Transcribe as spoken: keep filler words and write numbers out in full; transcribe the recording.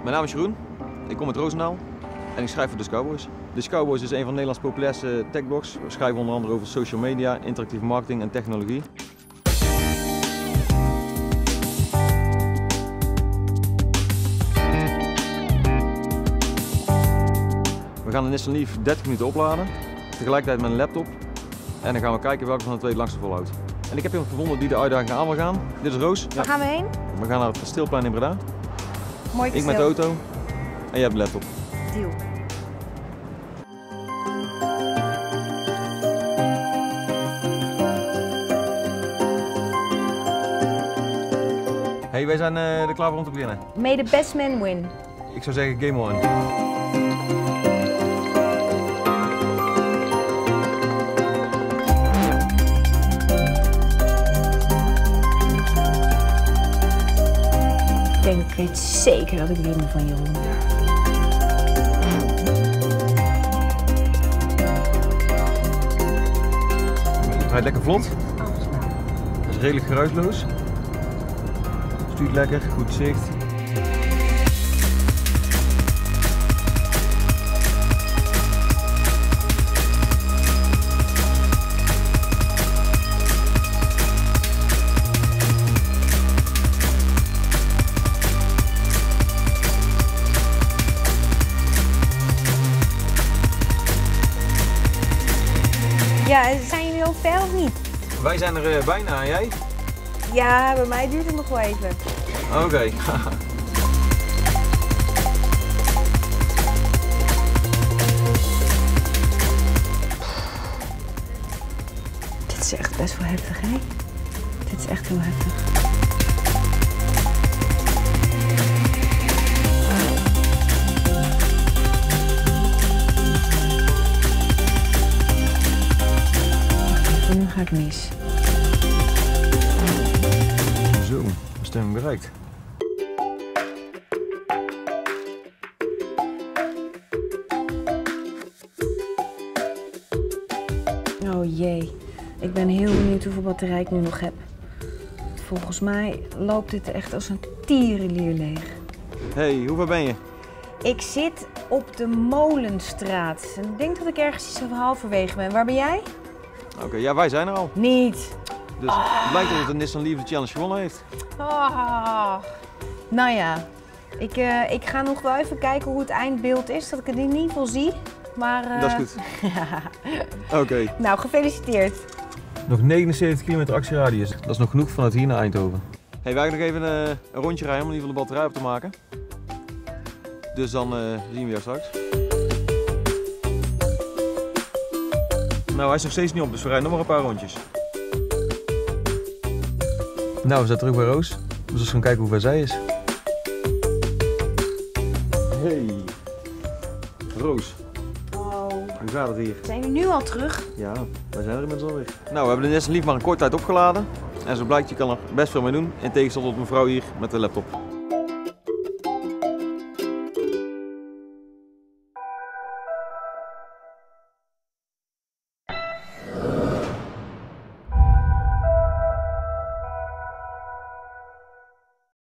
Mijn naam is Jeroen, ik kom uit Roosendaal en ik schrijf voor Dutch Cowboys. Dutch Cowboys is een van Nederlands populairste techblogs. We schrijven onder andere over social media, interactieve marketing en technologie. We gaan de Nissan Leaf dertig minuten opladen, tegelijkertijd met een laptop. En dan gaan we kijken welke van de twee het langste volhoudt. En ik heb iemand gevonden die de uitdaging aan wil gaan. Dit is Roos. Waar gaan we heen? We gaan naar het Kasteelplein in Breda. Mooi kasteel. Ik met de auto en jij hebt de laptop. Deal. Hey, wij zijn uh, er klaar voor om te beginnen. May the best man win. Ik zou zeggen game on. Ik weet zeker dat ik win van Jeroen. Het rijdt lekker vlot. Het is redelijk geruisloos. Stuurt lekker, goed zicht. Ja, zijn jullie al ver of niet? Wij zijn er uh, bijna, en jij? Ja, bij mij duurt het nog wel even. Oké. Okay. Dit is echt best wel heftig, hè? Dit is echt heel heftig. Nu ga ik mis. Zo, bestemming bereikt. Oh jee, ik ben heel benieuwd hoeveel batterij ik nu nog heb. Volgens mij loopt dit echt als een tierenlier leeg. Hey, hoe ver ben je? Ik zit op de Molenstraat. En ik denk dat ik ergens iets halverwege ben. Waar ben jij? Oké, okay, ja, wij zijn er al. Niet. Dus het blijkt dat de Nissan Leaf de challenge gewonnen heeft. Oh. Nou ja, ik, uh, ik ga nog wel even kijken hoe het eindbeeld is, dat ik het in ieder geval zie. Maar, uh... Dat is goed. Oké. Okay. Nou, gefeliciteerd. Nog negenenzeventig kilometer actieradius. Dat is nog genoeg vanuit hier naar Eindhoven. Hey, wij gaan nog even uh, een rondje rijden om in ieder geval de batterij op te maken. Dus dan uh, zien we jou straks. Nou, hij is nog steeds niet op, dus we rijden nog maar een paar rondjes. Nou, we zijn terug bij Roos. Dus we gaan kijken hoe ver zij is. Hey, Roos. Oh. Hoe gaat het hier? Zijn jullie nu al terug? Ja, wij zijn er inmiddels alweer. Nou, we hebben de Nissan Leaf maar een korte tijd opgeladen. En zo blijkt, je kan er best veel mee doen. In tegenstelling tot mevrouw hier met de laptop.